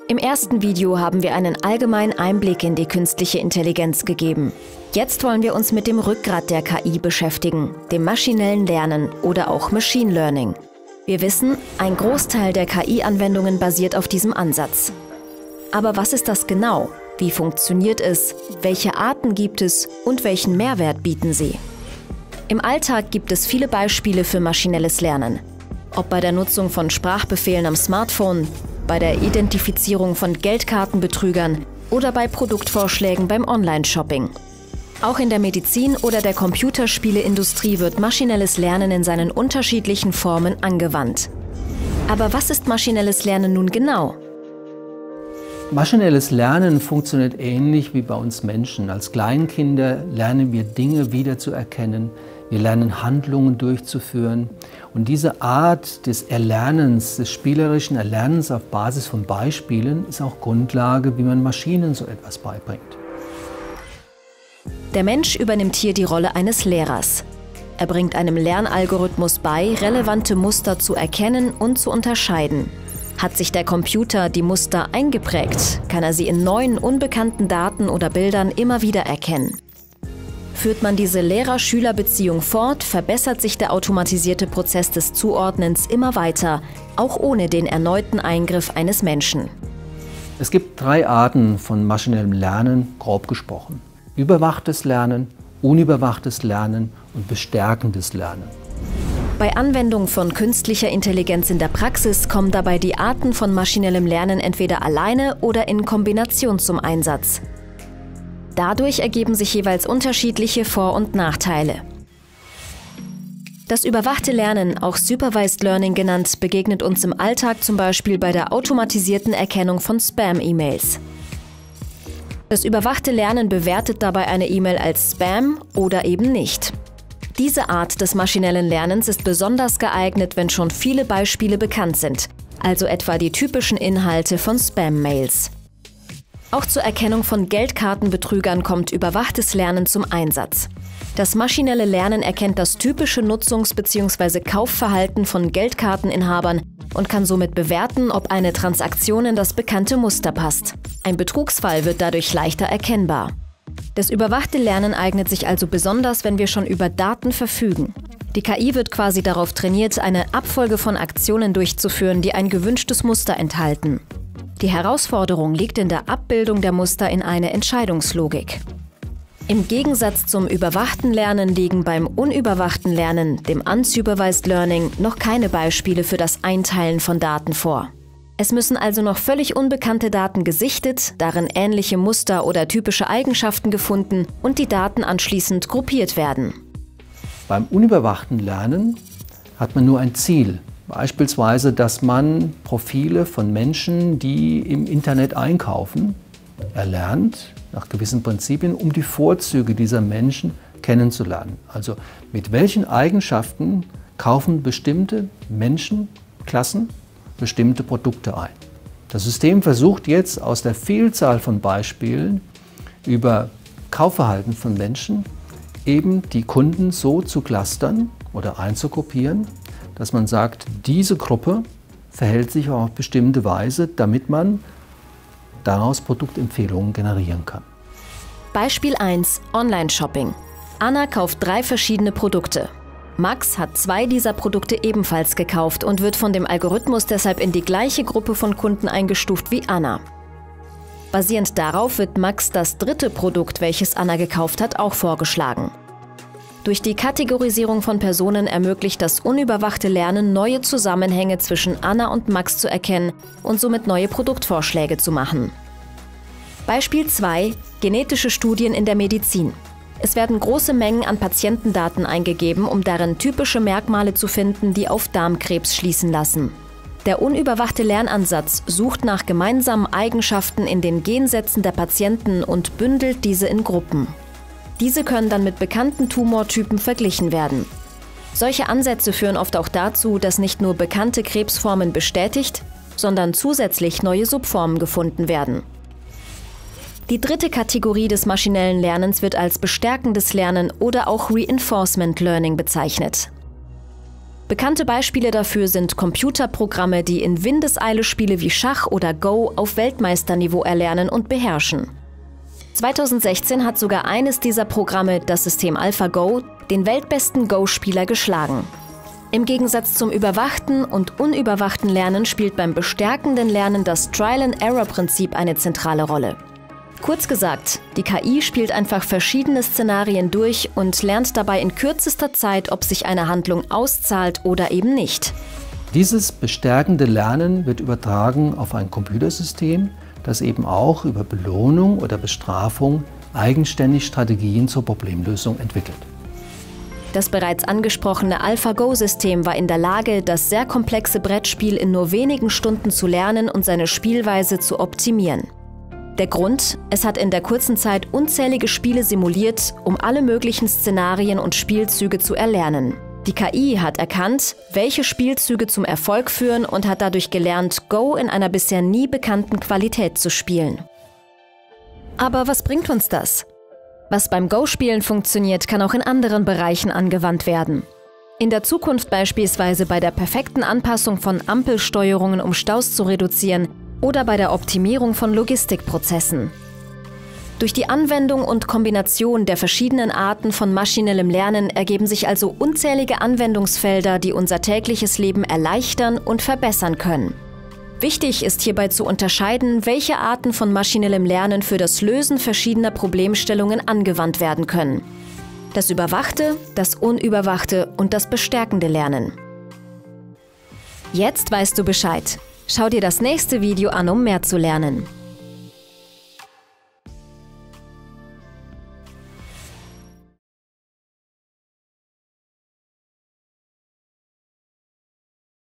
Im ersten Video haben wir einen allgemeinen Einblick in die künstliche Intelligenz gegeben. Jetzt wollen wir uns mit dem Rückgrat der KI beschäftigen, dem maschinellen Lernen oder auch Machine Learning. Wir wissen, ein Großteil der KI-Anwendungen basiert auf diesem Ansatz. Aber was ist das genau? Wie funktioniert es? Welche Arten gibt es und welchen Mehrwert bieten sie? Im Alltag gibt es viele Beispiele für maschinelles Lernen. Ob bei der Nutzung von Sprachbefehlen am Smartphone, bei der Identifizierung von Geldkartenbetrügern oder bei Produktvorschlägen beim Online-Shopping. Auch in der Medizin oder der Computerspieleindustrie wird maschinelles Lernen in seinen unterschiedlichen Formen angewandt. Aber was ist maschinelles Lernen nun genau? Maschinelles Lernen funktioniert ähnlich wie bei uns Menschen. Als Kleinkinder lernen wir Dinge wiederzuerkennen, wir lernen Handlungen durchzuführen. Und diese Art des Erlernens, des spielerischen Erlernens auf Basis von Beispielen, ist auch Grundlage, wie man Maschinen so etwas beibringt. Der Mensch übernimmt hier die Rolle eines Lehrers. Er bringt einem Lernalgorithmus bei, relevante Muster zu erkennen und zu unterscheiden. Hat sich der Computer die Muster eingeprägt, kann er sie in neuen, unbekannten Daten oder Bildern immer wieder erkennen. Führt man diese Lehrer-Schüler-Beziehung fort, verbessert sich der automatisierte Prozess des Zuordnens immer weiter, auch ohne den erneuten Eingriff eines Menschen. Es gibt 3 Arten von maschinellem Lernen, grob gesprochen. Überwachtes Lernen, unüberwachtes Lernen und bestärkendes Lernen. Bei Anwendung von künstlicher Intelligenz in der Praxis kommen dabei die Arten von maschinellem Lernen entweder alleine oder in Kombination zum Einsatz. Dadurch ergeben sich jeweils unterschiedliche Vor- und Nachteile. Das überwachte Lernen, auch Supervised Learning genannt, begegnet uns im Alltag zum Beispiel bei der automatisierten Erkennung von Spam-E-Mails. Das überwachte Lernen bewertet dabei eine E-Mail als Spam oder eben nicht. Diese Art des maschinellen Lernens ist besonders geeignet, wenn schon viele Beispiele bekannt sind, also etwa die typischen Inhalte von Spam-Mails. Auch zur Erkennung von Geldkartenbetrügern kommt überwachtes Lernen zum Einsatz. Das maschinelle Lernen erkennt das typische Nutzungs- bzw. Kaufverhalten von Geldkarteninhabern und kann somit bewerten, ob eine Transaktion in das bekannte Muster passt. Ein Betrugsfall wird dadurch leichter erkennbar. Das überwachte Lernen eignet sich also besonders, wenn wir schon über Daten verfügen. Die KI wird quasi darauf trainiert, eine Abfolge von Aktionen durchzuführen, die ein gewünschtes Muster enthalten. Die Herausforderung liegt in der Abbildung der Muster in eine Entscheidungslogik. Im Gegensatz zum überwachten Lernen liegen beim unüberwachten Lernen, dem Unsupervised Learning, noch keine Beispiele für das Einteilen von Daten vor. Es müssen also noch völlig unbekannte Daten gesichtet, darin ähnliche Muster oder typische Eigenschaften gefunden und die Daten anschließend gruppiert werden. Beim unüberwachten Lernen hat man nur ein Ziel. Beispielsweise, dass man Profile von Menschen, die im Internet einkaufen, erlernt, nach gewissen Prinzipien, um die Vorzüge dieser Menschen kennenzulernen. Also mit welchen Eigenschaften kaufen bestimmte Menschenklassen bestimmte Produkte ein. Das System versucht jetzt aus der Vielzahl von Beispielen über Kaufverhalten von Menschen eben die Kunden so zu clustern oder einzugruppieren, dass man sagt, diese Gruppe verhält sich auf bestimmte Weise, damit man daraus Produktempfehlungen generieren kann. Beispiel 1: Online-Shopping. Anna kauft 3 verschiedene Produkte. Max hat 2 dieser Produkte ebenfalls gekauft und wird von dem Algorithmus deshalb in die gleiche Gruppe von Kunden eingestuft wie Anna. Basierend darauf wird Max das 3. Produkt, welches Anna gekauft hat, auch vorgeschlagen. Durch die Kategorisierung von Personen ermöglicht das unüberwachte Lernen, neue Zusammenhänge zwischen Anna und Max zu erkennen und somit neue Produktvorschläge zu machen. Beispiel 2: Genetische Studien in der Medizin. Es werden große Mengen an Patientendaten eingegeben, um darin typische Merkmale zu finden, die auf Darmkrebs schließen lassen. Der unüberwachte Lernansatz sucht nach gemeinsamen Eigenschaften in den Gensätzen der Patienten und bündelt diese in Gruppen. Diese können dann mit bekannten Tumortypen verglichen werden. Solche Ansätze führen oft auch dazu, dass nicht nur bekannte Krebsformen bestätigt, sondern zusätzlich neue Subformen gefunden werden. Die 3. Kategorie des maschinellen Lernens wird als bestärkendes Lernen oder auch Reinforcement Learning bezeichnet. Bekannte Beispiele dafür sind Computerprogramme, die in Windeseile Spiele wie Schach oder Go auf Weltmeisterniveau erlernen und beherrschen. 2016 hat sogar eines dieser Programme, das System AlphaGo, den weltbesten Go-Spieler geschlagen. Im Gegensatz zum überwachten und unüberwachten Lernen spielt beim bestärkenden Lernen das Trial-and-Error-Prinzip eine zentrale Rolle. Kurz gesagt, die KI spielt einfach verschiedene Szenarien durch und lernt dabei in kürzester Zeit, ob sich eine Handlung auszahlt oder eben nicht. Dieses bestärkende Lernen wird übertragen auf ein Computersystem, das eben auch über Belohnung oder Bestrafung eigenständig Strategien zur Problemlösung entwickelt. Das bereits angesprochene AlphaGo-System war in der Lage, das sehr komplexe Brettspiel in nur wenigen Stunden zu lernen und seine Spielweise zu optimieren. Der Grund: Es hat in der kurzen Zeit unzählige Spiele simuliert, um alle möglichen Szenarien und Spielzüge zu erlernen. Die KI hat erkannt, welche Spielzüge zum Erfolg führen und hat dadurch gelernt, Go in einer bisher nie bekannten Qualität zu spielen. Aber was bringt uns das? Was beim Go-Spielen funktioniert, kann auch in anderen Bereichen angewandt werden. In der Zukunft beispielsweise bei der perfekten Anpassung von Ampelsteuerungen, um Staus zu reduzieren, oder bei der Optimierung von Logistikprozessen. Durch die Anwendung und Kombination der verschiedenen Arten von maschinellem Lernen ergeben sich also unzählige Anwendungsfelder, die unser tägliches Leben erleichtern und verbessern können. Wichtig ist hierbei zu unterscheiden, welche Arten von maschinellem Lernen für das Lösen verschiedener Problemstellungen angewandt werden können. Das überwachte, das unüberwachte und das bestärkende Lernen. Jetzt weißt du Bescheid. Schau dir das nächste Video an, um mehr zu lernen.